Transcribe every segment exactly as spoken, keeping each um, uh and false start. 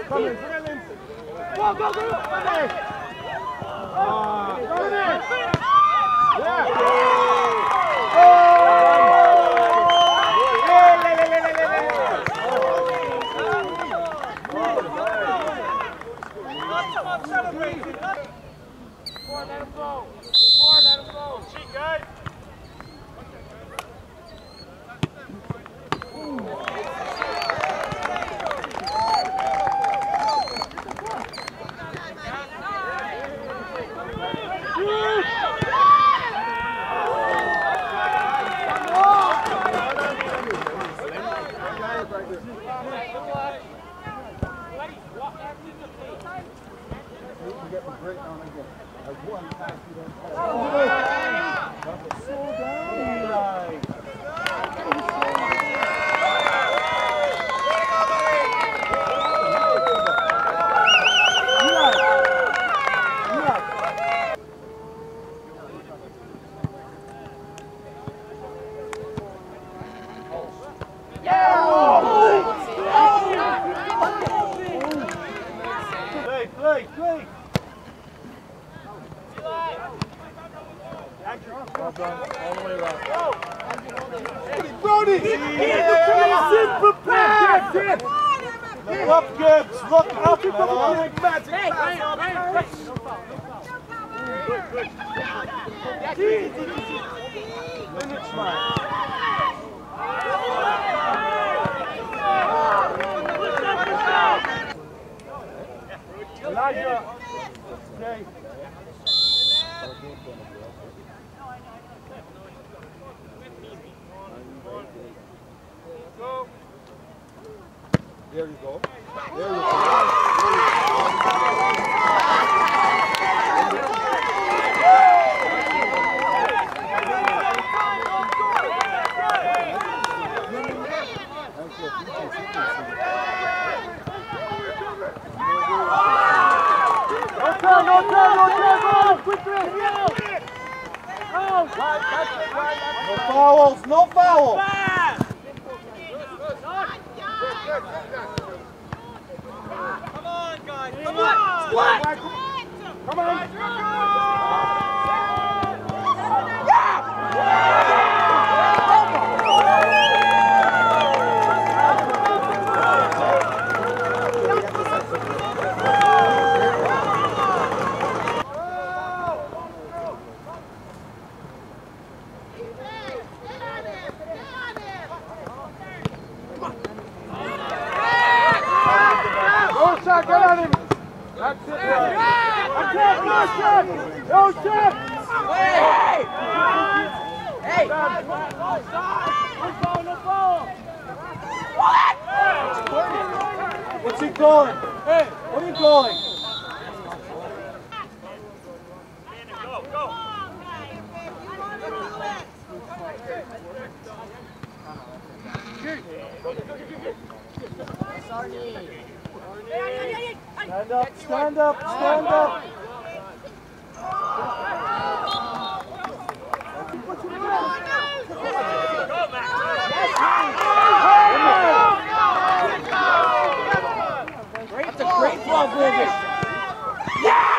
Come in, go, go, go! Finish! Ah, finish! Yeah! Oh! Celebrate! Four, let him go! Four, let him go! Cheat, guys! There you go. There you go. No turn, no turn, go! Quickly! Go! No fouls, no fouls! Come on, guys! Come on! Squat! Come on! Get on him! That's it! Attack! No shot! No shot! Hey! Hey! No foul! No foul! What? What's he calling? Hey! What are you calling? Go! Go! Stand up, stand up, stand up. That's a great ball, Burgess. Yeah!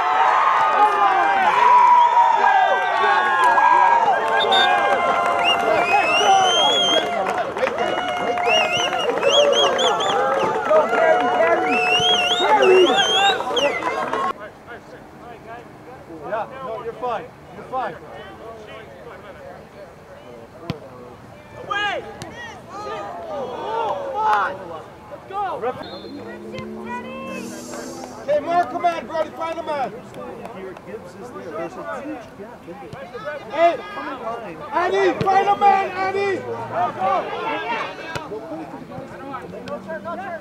Yeah, no, you're fine. You're fine. Away! Come on! Let's go! Okay, mark a man, Brody, find a man. Here, Gibbs is there. There's a huge gap. Hey! Annie, find a man, Annie! Go, go! No turn, no turn!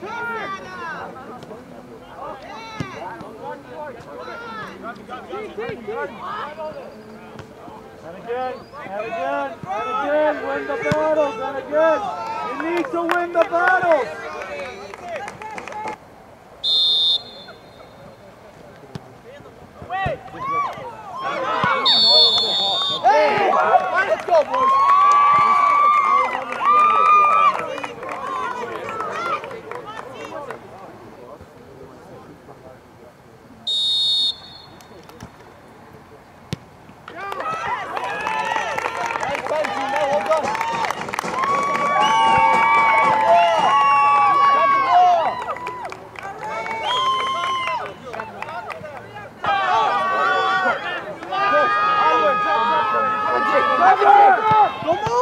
And again, and again, and again, win the battles, and again, you need to win the battles. Wait! Hey! Let's go, boys! Come on!